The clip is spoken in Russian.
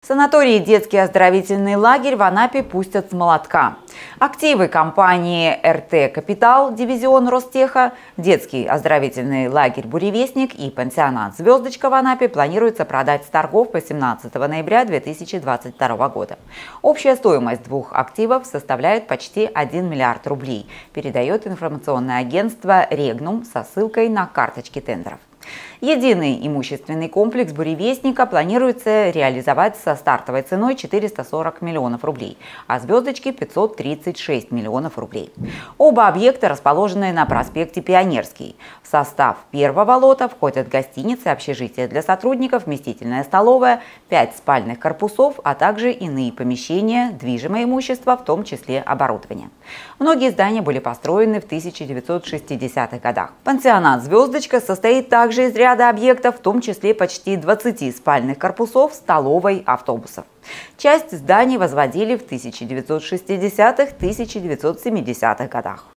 Санаторий и детский оздоровительный лагерь в Анапе пустят с молотка. Активы компании РТ «Капитал», дивизион Ростеха, детский оздоровительный лагерь «Буревестник» и пансионат «Звездочка» в Анапе планируется продать с торгов 18 ноября 2022 года. Общая стоимость двух активов составляет почти 1 миллиард рублей, передает информационное агентство «Регнум» со ссылкой на карточки тендеров. Единый имущественный комплекс «Буревестника» планируется реализовать со стартовой ценой 440 миллионов рублей, а «Звездочки» – 536 миллионов рублей. Оба объекта расположены на проспекте Пионерский. В состав первого лота входят гостиницы, общежития для сотрудников, вместительная столовая, 5 спальных корпусов, а также иные помещения, движимое имущество, в том числе оборудование. Многие здания были построены в 1960-х годах. Пансионат «Звездочка» состоит также из ряда объектов, в том числе почти 20 спальных корпусов, столовой, автобусов. Часть зданий возводили в 1960-1970-х годах.